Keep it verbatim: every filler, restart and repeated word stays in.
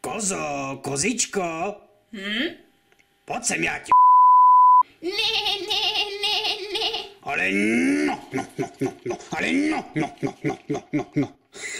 Kozo, kozičko. Hm? Pojď sem, já ti... Ne, ne, ne, ne. Ale no, no, no, no, no, ale no, no, no, no, no, no, no.